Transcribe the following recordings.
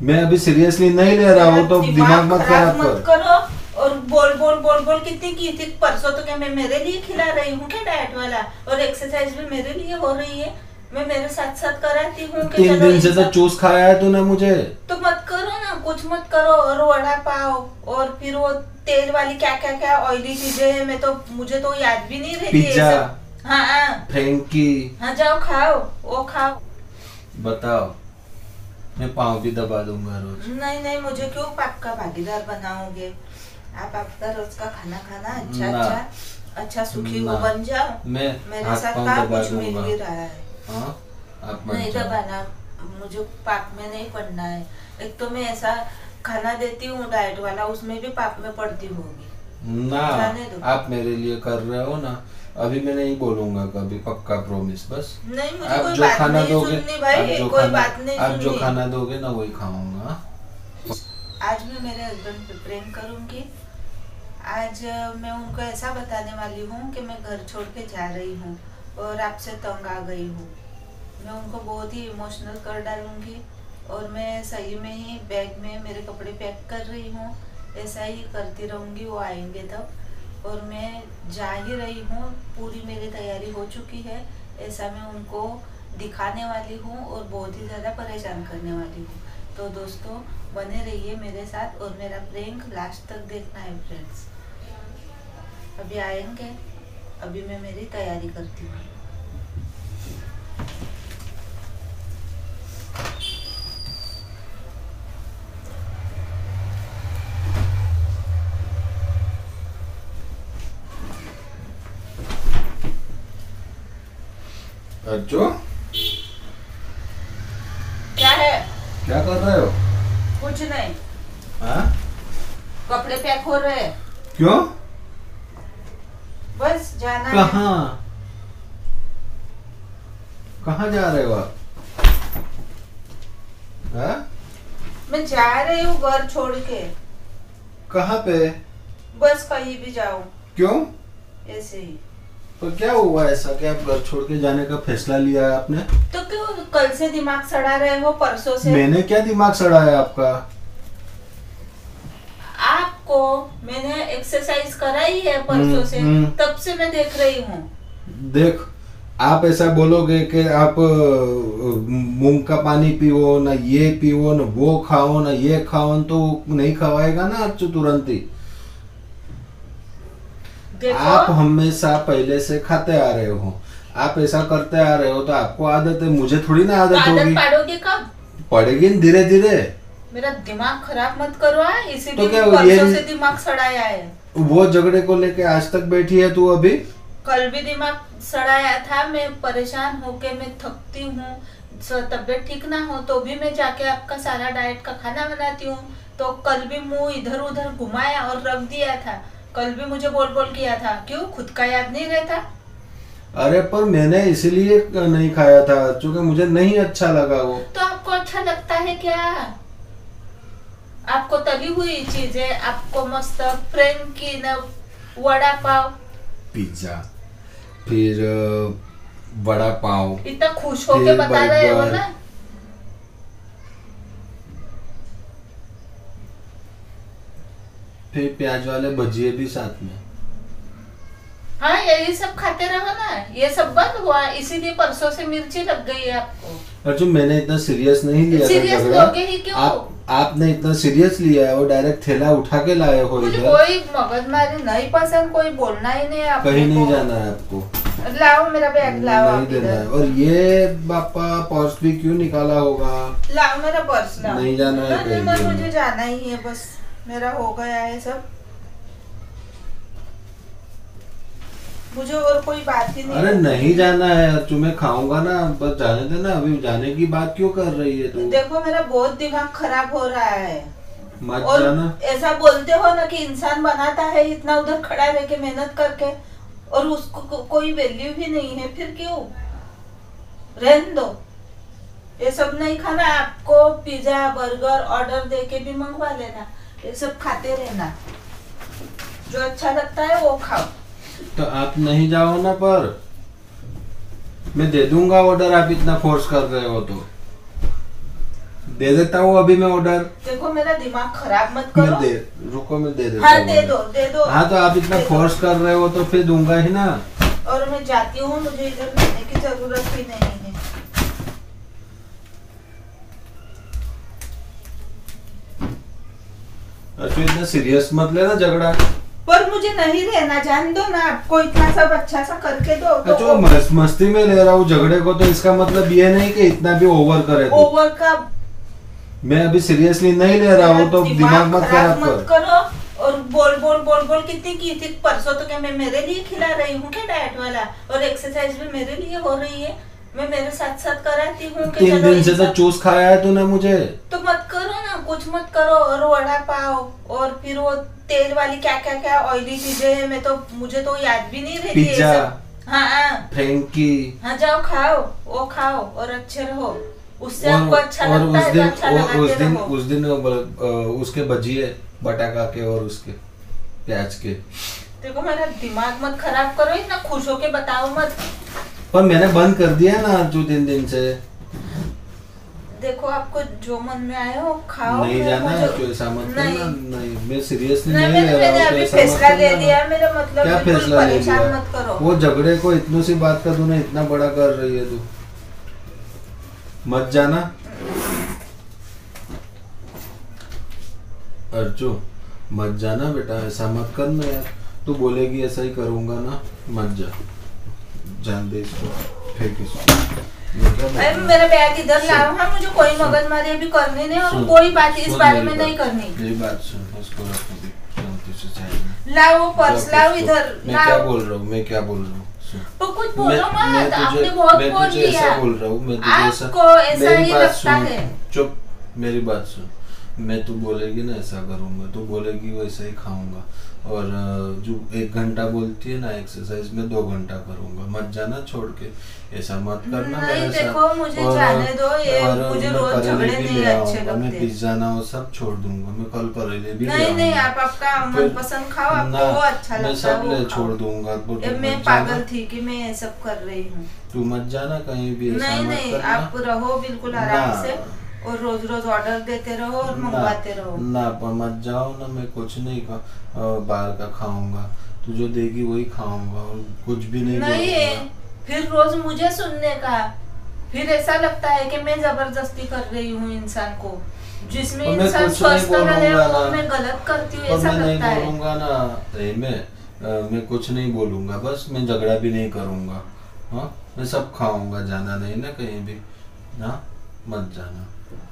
मैं अभी सीरियसली नहीं ले रहा हूँ, तो दिमाग मत खराब मत करो। और बोल बोल बोल बोल कितनी की थी परसों, तो क्या मैं मेरे लिए खिला रही हूँ क्या डाइट वाला? और एक्सरसाइज भी मेरे लिए हो रही है, मैं मेरे साथ साथ कराती हूँ। 3 दिन से तो चूस खाया है तूने मुझे। तो मत करो ना, कुछ मत करो। और वड़ा पाव और फिर वो तेल वाली क्या क्या क्या ऑयली चीजें हैं, मैं तो मुझे तो याद भी नहीं रहती। पिज्जा, हाँ फ्रेंकी। हाँ जाओ खाओ, वो खाओ। बताओ, मैं पाँव भी दबा दूंगा रोज। नहीं नहीं, मुझे क्यों आपका भागीदार बनाओगे? आप आपका रोज का खाना खाना, अच्छा अच्छा सुखी हो बन जाओ। मेरे साथ काम कुछ मिल भी रहा है। आप नहीं दबाना, मुझे पाप में नहीं पड़ना है। एक तो मैं ऐसा खाना देती हूँ डाइट वाला, उसमें भी पाप में पड़ती होगी ना। आप मेरे लिए कर रहे हो ना, अभी मैं नहीं बोलूंगा कभी, पक्का प्रॉमिस। बस नहीं, मुझे आप कोई जो बात खाना नहीं दोगे, सुननी भाई, कोई बात नहीं आप सुननी। जो खाना दोगे ना वही खाऊंगा। आज मैं मेरे हस्बैंड पे प्रेम करूंगी। आज मैं उनको ऐसा बताने वाली हूँ कि मैं घर छोड़ के जा रही हूँ और आपसे तंग आ गई हूँ। मैं उनको बहुत ही इमोशनल कर डालूंगी और मैं सही में ही बैग में मेरे कपड़े पैक कर रही हूँ। ऐसा ही करती रहूँगी, वो आएंगे तब। और मैं जा ही रही हूँ, पूरी मेरी तैयारी हो चुकी है। ऐसा मैं उनको दिखाने वाली हूँ और बहुत ही ज़्यादा परेशान करने वाली हूँ। तो दोस्तों बने रहिए मेरे साथ और मेरा प्रैंक लास्ट तक देखना है फ्रेंड्स। अभी आएंगे, अभी मैं मेरी तैयारी करती हूँ। अच्छो, क्या है? क्या कर रहे हो? कुछ नहीं। हाँ? कपड़े पैक हो रहे हैं। क्यों? बस जाना है। कहाँ जा रहे हो आप? हाँ? मैं जा रही हूँ घर छोड़ के। कहाँ पे? बस कहीं भी जाओ। क्यों? ऐसे ही। तो क्या हुआ ऐसा कि आप घर छोड़ के जाने का फैसला लिया है आपने? तो क्यों कल से दिमाग सड़ा रहे हो, परसों से? मैंने क्या दिमाग सड़ाया आपका? आपको मैंने एक्सरसाइज कराई है परसों से, तब से मैं देख रही हूँ। देख, आप ऐसा बोलोगे कि आप मूंग का पानी पियो ना, ये पियो ना, वो खाओ ना, ये खाओ, तो नहीं खवाएगा ना आप तुरंत ही। आप हमेशा पहले से खाते आ रहे हो, आप ऐसा करते आ रहे हो, तो आपको आदत है, मुझे थोड़ी ना आदत होगी। आदत पाड़ोगे कब? पड़ेगी धीरे धीरे। मेरा दिमाग खराब मत करो, इसी तो क्या परसों से दिमाग सड़ाया है। वो झगड़े को लेके आज तक बैठी है तू अभी? कल भी दिमाग सड़ाया था। मैं परेशान होके, मैं थकती हूँ, तबीयत ठीक ना हो तो भी मैं जाके आपका सारा डाइट का खाना बनाती हूँ। तो कल भी मुंह इधर उधर घुमाया और रख दिया था। कल भी मुझे बोल बोल किया था, क्यों खुद का याद नहीं रहता? अरे पर मैंने इसीलिए नहीं खाया था क्योंकि मुझे नहीं अच्छा लगा वो। तो आपको अच्छा लगता है क्या? आपको तली हुई चीजें, आपको मस्त फ्रेंकी न वड़ा पाव, पिज्जा, फिर वड़ा पाव, इतना खुश होके बता रहे हो ना। फिर प्याज वाले भजिए भी साथ में। हाँ, यही सब खाते रहो ना। ये सब बंद हुआ, इसीलिए परसों से मिर्ची लग गई है आपको। अर्जुन, मैंने इतना सीरियस नहीं लिया। सीरियस लोगे ही क्यों? आपने इतना सीरियस लिया है, वो डायरेक्ट थैला उठा के लाए हो। मुझे कोई मगजमारी नहीं पसंद, कोई बोलना ही नहीं। आप कहीं नहीं जाना है आपको। लाओ मेरा बैग, लाओ। नहीं देना है। और ये बापा पर्स भी क्यों निकाला होगा? लाओ मेरा पर्स, लाओ। नहीं जाना है कहीं। मुझे जाना ही है, बस मेरा हो गया है सब। मुझे और कोई बात ही नहीं। अरे नहीं जाना है, तुम्हें खाऊंगा ना, बस जाने देना। अभी जाने की बात क्यों कर रही है तू? देखो मेरा बहुत दिमाग खराब हो रहा है। मत और जाना। ऐसा बोलते हो ना कि इंसान बनाता है इतना उधर खड़ा रह के मेहनत करके, और उसको कोई वैल्यू भी नहीं है, फिर क्यों? रहने दो, ये सब नहीं खाना। आपको पिज्जा बर्गर ऑर्डर देके भी मंगवा लेना, ये सब खाते रहना। जो अच्छा लगता है वो खाओ। तो आप नहीं जाओ ना, पर मैं दे दूंगा ऑर्डर। आप इतना फोर्स कर रहे हो तो दे देता हूँ अभी मैं ऑर्डर। देखो मेरा दिमाग खराब मत करो। रुको मैं दे देता हाँ हूँ। दे दो। हाँ तो आप इतना फोर्स कर रहे हो तो फिर दूंगा ही ना। और मैं जाती हूँ, मुझे इधर रहने की जरूरत भी नहीं है। अच्छा इतना सीरियस मत लेना झगड़ा। पर मुझे नहीं रहना, जान दो ना, आपको इतना सब अच्छा सा करके दो तो अच्छा मस्ती में ले रहा हूँ झगड़े को, तो इसका मतलब ये नहीं कि इतना भी ओवर करे तो। ओवर का मैं अभी सीरियसली नहीं ले रहा हूँ, तो दिमाग मत खराब करो। और बोल कितनी की थी परसों, तो क्या मैं मेरे लिए खिला रही हूँ क्या डाइट वाला? और एक्सरसाइज भी मेरे लिए हो रही है, मैं मेरे साथ साथ कराती हूँ। 3 दिन से तो चूस खाया है तूने मुझे। तो मत करो ना, कुछ मत करो। और वड़ा पाव और फिर वो तेल वाली क्या ऑयली चीजें है, मैं तो मुझे तो याद भी नहीं रहती। पिज्जा, हाँ फ्रेंकी। हाँ जाओ खाओ, वो खाओ और अच्छे रहो। उससे आपको अच्छा लगता है तो अच्छा लगाते रहो। उस दिन उसके भजिए बटाका के और उसके प्याज के। देखो मेरा दिमाग मत खराब करो, इतना खुश होके बताओ मत। पर मैंने बंद कर दिया ना जो 3 दिन से। देखो आपको जो मन में आए हो खाओ। नहीं जाना तो ऐसा मत करना। नहीं मैं सीरियसली नहीं ले रहा हूँ। मैंने अभी फैसला ले लिया, मेरा मतलब क्या फैसला ले लिया? मत करो। वो झगड़े को इतनी सी बात का तूने इतना बड़ा कर रही है। तू मत जाना अर्जु, मत जाना बेटा, ऐसा मत करना यार। तू बोलेगी ऐसा ही करूंगा ना, मत जा। जान दे इसको, फेंक इसको। अरे मेरा बैग इधर लाओ। हाँ मुझे कोई मगजमारी अभी करनी नहीं, और कोई बात इस बारे में नहीं करनी। मेरी बात सुन, इसको रख अभी शांति से साइड। लाओ पर्स, लाओ इधर। मैं क्या बोल रहा हूँ? तो कुछ बोलो मत, आपने बहुत बोल दिया। ऐसा बोल रहा हूँ मैं तुझे, आपको ऐसा ही लगता है। चुप, मेरी बात सुन। मैं तू बोलेगी ना ऐसा करूंगा, तू बोलेगी वैसा ही खाऊंगा। और जो 1 घंटा बोलती है ना एक्सरसाइज में 2 घंटा करूंगा। मत जाना छोड़ के, ऐसा मत करना। नहीं देखो मुझे जाने दो, ये मुझे रोज झगड़े नहीं अच्छे लगते। मैं पिज्जा ना वो सब छोड़ दूंगा। मैं कल करेले भी नहीं आप आपका मनपसंद खाओ, आपको वो अच्छा लगता है। मैं सब ले छोड़ दूंगा। मैं पागल थी कि मैं ये सब कर रही हूँ। तू मत जाना कहीं भी। नहीं आप रहो बिल्कुल आराम से, और रोज रोज ऑर्डर देते रहो और मंगवाते रहो ना। पर मत जाओ ना, मैं कुछ नहीं बाहर का खाऊंगा। तू जो देगी वही खाऊंगा और कुछ भी नहीं। फिर रोज मुझे सुनने का, फिर ऐसा लगता है कि मैं जबरदस्ती कर रही हूँ इंसान को। जिसमें इंसान स्वस्थ रहे वो मैं गलत करती हूँ, ऐसा लगता है। मैं बोलूंगा ना, मैं कुछ नहीं बोलूंगा, बस मैं झगड़ा भी नहीं करूंगा। हाँ मैं सब खाऊंगा, जाना नहीं ना कहीं भी ना, मत जाना।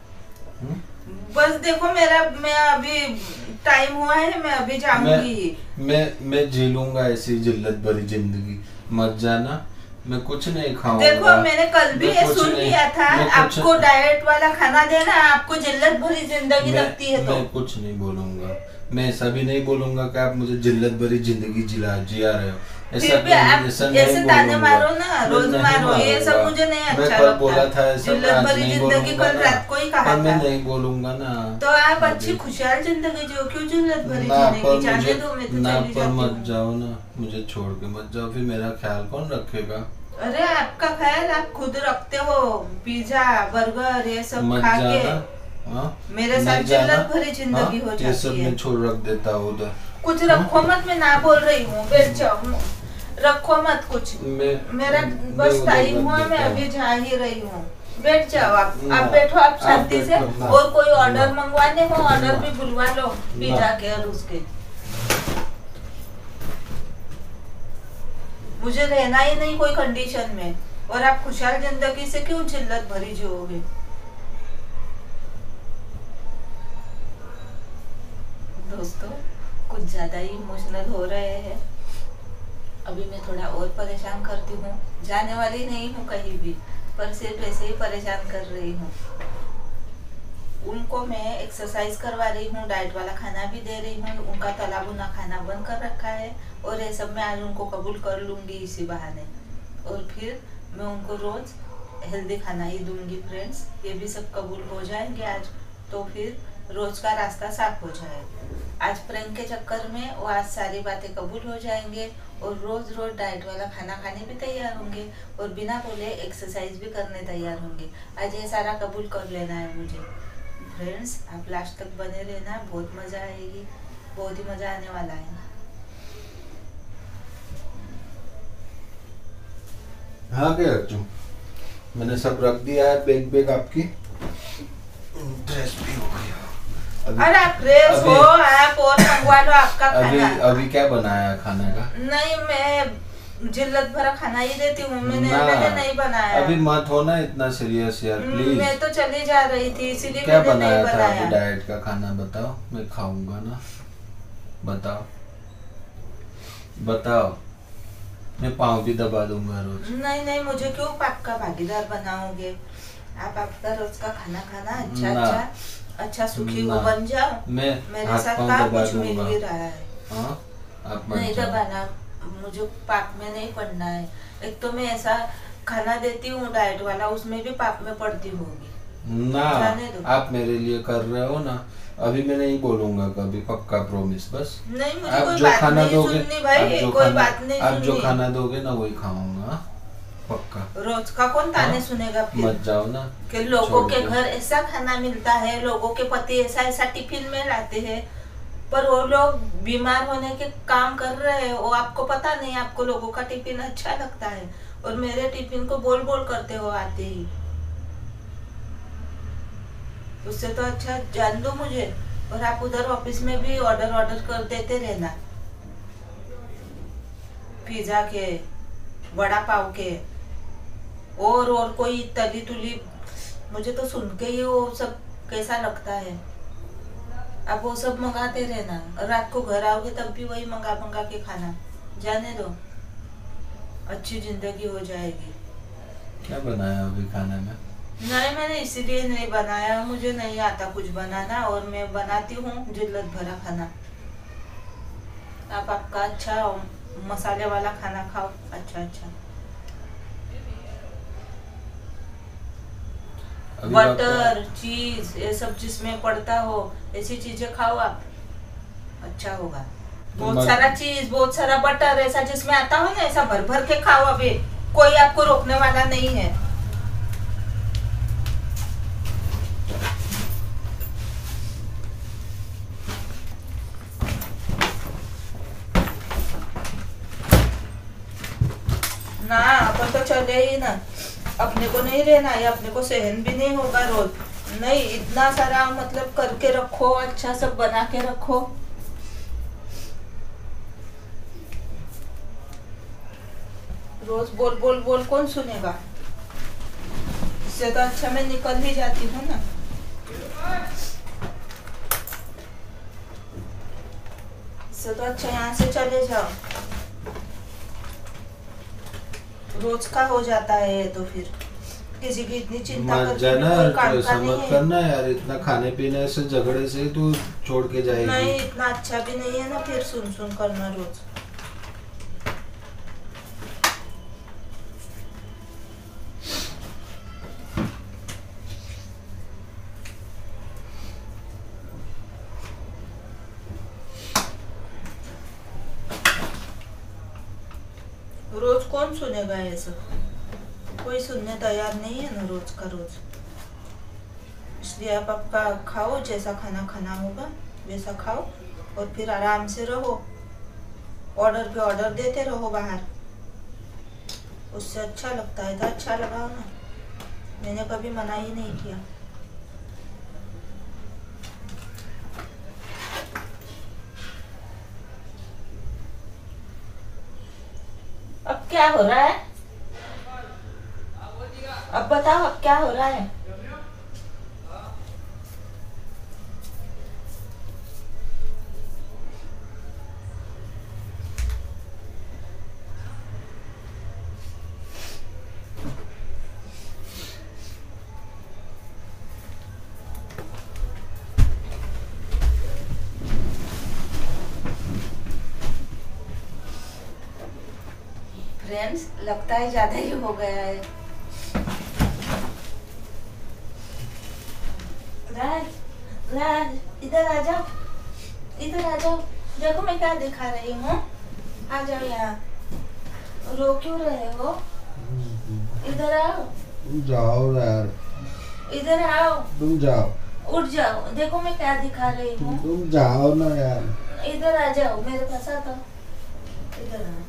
बस देखो मैं अभी टाइम हुआ है, मैं अभी जाऊंगी। मैं जी लूंगा ऐसी जिल्लत भरी जिंदगी। मत जाना, मैं कुछ नहीं खाऊंगा। देखो मैंने कल भी ये सुन लिया था, आपको डाइट वाला खाना देना, आपको जिल्लत भरी जिंदगी लगती है। तो मैं कुछ नहीं बोलूंगा, मैं ऐसा भी नहीं बोलूंगा कि आप मुझे जिल्लत भरी जिंदगी जिया रहे हो। ऐसे ताने मारो ना, रोज मारो, ये सब मुझे नहीं अच्छा लगता। बोला था जिल्लत भरी जिंदगी कल रात को ही कहा था। मैं नहीं बोलूंगा ना। तो आप अच्छी खुशहाल जिंदगी जियो, क्यों जिल्लत भरी जिंदगी? जाने दो, मैं तो चली जाती हूं। मत जाओ ना, मुझे छोड़ के मत जाओ, फिर मेरा ख्याल कौन रखेगा? अरे आपका ख्याल आप खुद रखते हो, पिज्जा बर्गर ये सब खा के। मेरे साथ जिल्लत भरी जिंदगी हो जाती है। ये सब मैं छोड़ रख देता हूँ उधर। कुछ रखो मत, मैं ना बोल रही हूँ, बैठ जाओ, रखो मत कुछ। मेरा बस टाइम हुआ, मैं अभी जा ही रही हूँ। बैठ जाओ आप बैठो, आप शांति से। और कोई ऑर्डर मंगवाने हो, ऑर्डर भी बुलवा लो पिज्जा के और उसके। मुझे रहना ही नहीं कोई कंडीशन में, और आप खुशहाल जिंदगी से क्यों जिल्लत भरी जियोगे? दोस्तों कुछ ज्यादा ही इमोशनल हो रहे हैं। अभी मैं थोड़ा और परेशान करती हूँ, जाने वाली नहीं हूँ कहीं भी, पर सिर्फ ऐसे ही परेशान कर रही हूँ। उनको मैं एक्सरसाइज करवा रही हूँ, डाइट वाला खाना भी दे रही हूँ, उनका तला भुना खाना बंद कर रखा है, और ये सब मैं आज उनको कबूल कर लूंगी इसी बहाने। और फिर मैं उनको रोज हेल्दी खाना ही दूंगी फ्रेंड्स, ये भी सब कबूल हो जाएंगे आज, तो फिर रोज का रास्ता साफ हो जाएगा। आज प्रैंक के चक्कर में वो आज सारी बातें कबूल हो जाएंगे, और रोज रोज डाइट वाला खाना खाने भी तैयार होंगे, और बिना बोले एक्सरसाइज भी करने तैयार होंगे। आज ये सारा कबूल कर लेना है मुझे। फ्रेंड्स, आप लास्ट तक बने रहना, बहुत मजा आएगी, बहुत ही मजा आने वाला है। हाँ क्या अर्जुन, मैंने सब रख दिया है, बैग आपकी ड्रेस भी हो गया। अरे आप फ्रेश हो, आप और मंगवा लो आपका खाना। अभी क्या बनाया खाने का? नहीं, मैं जिल्लत भरा खाना ही देती हूँ, मैंने नहीं बनाया। अभी मत हो ना इतना सीरियस यार, प्लीज। मैं तो चली जा रही थी, इसीलिए क्या मैंने बनाया नहीं था बनाया। अभी डाइट का खाना बताओ, मैं खाऊंगा ना। बताओ, मैं पाँव भी दबा दूंगा रोज। नहीं, मुझे क्यों आपका भागीदार बनाओगे? आप आपका रोज का खाना खाना, अच्छा सुखी हो बन जाओ। मेरे साथ का कुछ मिल भी रहा है। आप नहीं दबाना, मुझे पाप में नहीं पड़ना है। एक तो मैं ऐसा खाना देती हूँ डाइट वाला, उसमें भी पाप में पड़ती होगी ना। आप मेरे लिए कर रहे हो ना, अभी मैं नहीं बोलूंगा कभी, पक्का प्रॉमिस। बस नहीं, मुझे कोई बात नहीं सुननी भाई, कोई बात नहीं आप जो सुननी। खाना दोगे ना वही खाऊंगा, पक्का। रोज का कौन ताने सुनेगा फिर? मत जाओ ना कि लोगों के घर ऐसा खाना मिलता है, लोगों के पति ऐसा टिफिन में लाते हैं, पर वो लोग बीमार होने के काम कर रहे हैं, वो आपको पता नहीं। आपको लोगों का टिफिन अच्छा लगता है और मेरे टिफिन को बोल बोल करते हो आते ही। उससे तो अच्छा जान दो मुझे, और आप उधर ऑफिस में भी ऑर्डर कर देते रहना, पिज्जा के, वड़ा पाव के, और कोई तली तुली। मुझे तो सुन के ही वो सब कैसा लगता है। आप वो सब मंगाते रहना, रात को घर आओगे तब भी वही मंगा के खाना। जाने दो, अच्छी जिंदगी हो जाएगी। क्या बनाया अभी खाने में? नहीं, मैंने इसीलिए नहीं बनाया, मुझे नहीं आता कुछ बनाना, और मैं बनाती हूँ जिल्लत भरा खाना। आप आपका अच्छा मसाले वाला खाना खाओ, अच्छा। बटर चीज ये सब जिसमें पड़ता हो ऐसी चीजें खाओ आप, अच्छा होगा। बहुत सारा चीज, बहुत सारा बटर ऐसा जिसमें आता हो ना, ऐसा भर भर के खाओ। अभी कोई आपको रोकने वाला नहीं है। ना अपन तो चले ही ना, अपने को नहीं रहना, ये अपने को सहन भी नहीं होगा रोज। नहीं, इतना सारा मतलब करके रखो, अच्छा सब बना के रखो। रोज बोल कौन सुनेगा? इससे तो अच्छा मैं निकल ही जाती हूँ ना। इससे तो अच्छा यहाँ से चले जाओ। रोज का हो जाता है ये तो, फिर किसी की इतनी चिंता समझ करना यार, इतना खाने पीने से झगड़े से तू छोड़ के जाएगी। नहीं, इतना अच्छा भी नहीं है ना फिर सुन करना रोज। रोज कौन सुनेगा ये सब? कोई सुनने तैयार नहीं है ना रोज का रोज। इसलिए आप आपका खाओ, जैसा खाना खाना होगा वैसा खाओ, और फिर आराम से रहो। ऑर्डर पे ऑर्डर देते रहो बाहर, उससे अच्छा लगता है तो अच्छा लगाओ ना। मैंने कभी मना ही नहीं किया। अब क्या हो रहा है? अब बताओ, अब क्या हो रहा है? फ्रेंड्स, लगता है ज्यादा ही हो गया है। राज, इधर आ जाओ, इधर आ जाओ। देखो मैं क्या दिखा रही हूँ, आ जाओ यहाँ। रो क्यों रहे हो? इधर आओ। जाओ यार, इधर आओ। तुम जाओ। उठ जाओ, देखो मैं क्या दिखा रही हूँ। तुम जाओ ना यार। इधर आ जाओ, मेरे पास आ जाओ, इधर आओ।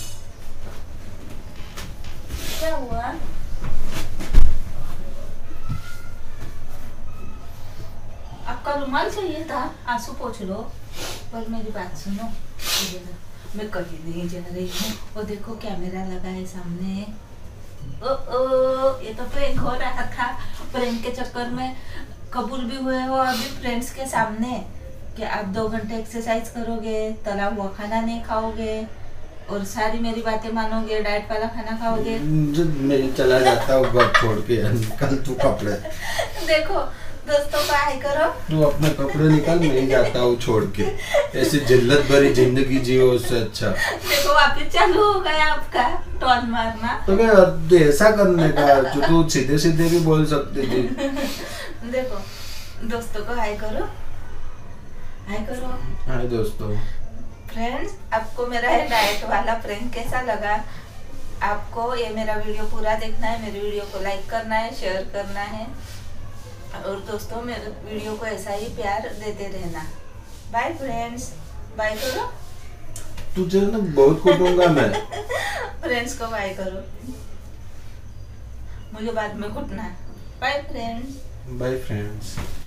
क्या हुआ? आपका रुमाल चाहिए था, आंसू पोंछ लो। पर मेरी बात सुनो, मैं कहीं नहीं जा रही हूँ। वो देखो कैमरा लगा है सामने। ओ, ये तो प्रैंक हो रहा था। प्रैंक के चक्कर में कबूल भी हुए हो अभी फ्रेंड्स के सामने कि आप 2 घंटे एक्सरसाइज करोगे, तला हुआ खाना नहीं खाओगे और सारी मेरी बातें मानोगे, डाइट वाला खाना खाओगे। मैं चला जाता हूँ घर छोड़ के, निकाल तू कपड़े। देखो दोस्तों को हाय करो। तू अपने कपड़े निकाल, मैं ही जाता हूँ छोड़ के। ऐसी जिल्लत भरी जिंदगी जियो उससे अच्छा। देखो वापिस चालू हो गया आपका टॉन मारना। तो क्या ऐसा करने का जो तू सीधे सीधे भी बोल सकती थी। देखो दोस्तों को हाय करो, हाय करो। हाय दोस्तों। फ्रेंड्स, आपको मेरा ये डाइट वाला प्रैंक कैसा लगा? आपको ये मेरा वीडियो पूरा देखना है, मेरे वीडियो को लाइक करना है, शेयर करना है और दोस्तों मेरे वीडियो को ऐसा ही प्यार देते रहना। बाय फ्रेंड्स, बाय करो। तुझे ना बहुत कूटूंगा मैं। फ्रेंड्स को बाय करो, मुझे बाद में कूटना है। Bye friends. Bye friends.